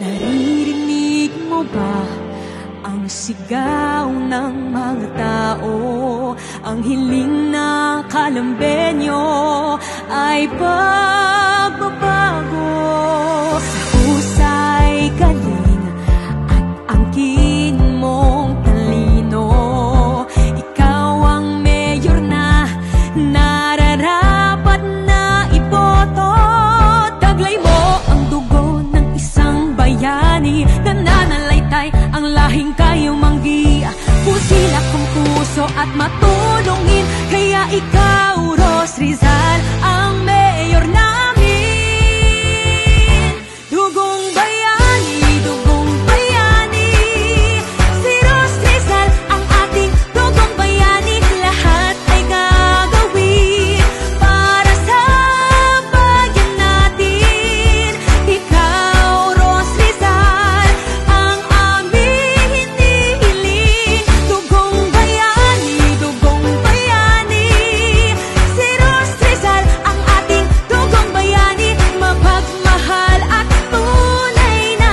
Naririnig mo ba ang sigaw ng mga tao? Ang hiling na kalambenyo ay pagbabago. Sa husay, galing at angkin mong talino, ikaw ang mayor na nararapat na iboto. Taglay mo ang dugo ng isang bayani, nananalaytay ang lahing kayo manggi. Pusila kong puso at matulungin, kaya ikaw, Ros Rizal, ang mayor namin. Dugong bayani, dugong bayani, si Ros Rizal ang ating dugong bayani. Lahat ay gagawin para sa bayan natin. Ikaw, Ros Rizal, ang aming hinihiling. Dugong bayani, si Ros Rizal ang ating dugong bayani. Mapagmahal at tunay na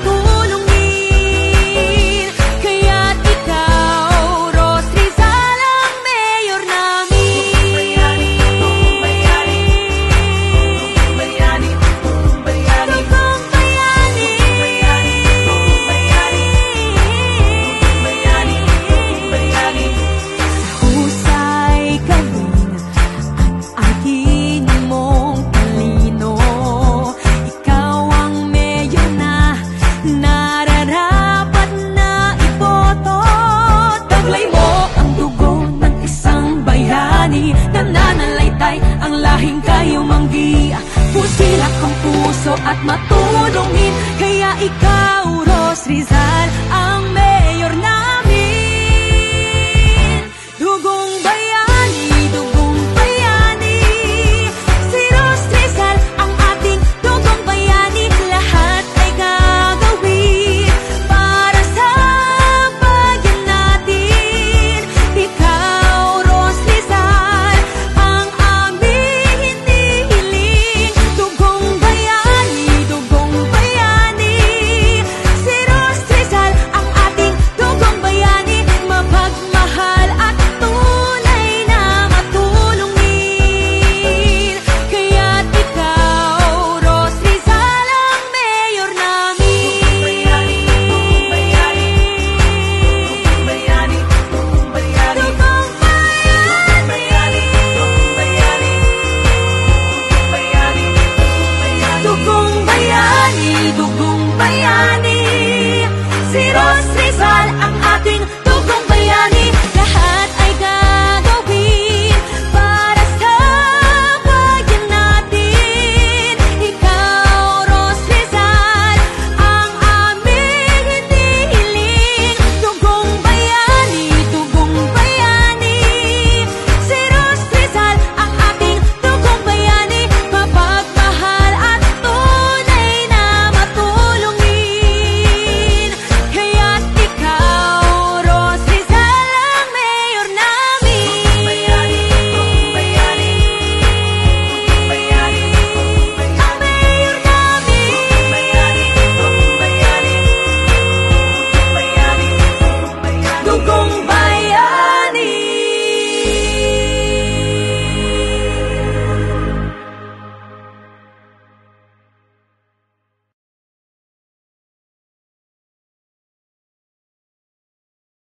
matulungin, kaya't ikaw, Ros Rizal, ang mayor namin. Dugong bayani, dugong bayani, dugong bayani, dugong bayani, dugong bayani, dugong bayani, dugong bayani. Sa husay, galing at angkin mong talino, ikaw ang mayor na nararapat na iboto. Taglay mo ang dugo ng isang bayani, nananalaytay ang lahing kayo manggi. Pusilak ang puso at matulungin, kaya ikaw, Ros Rizal, ang mayor na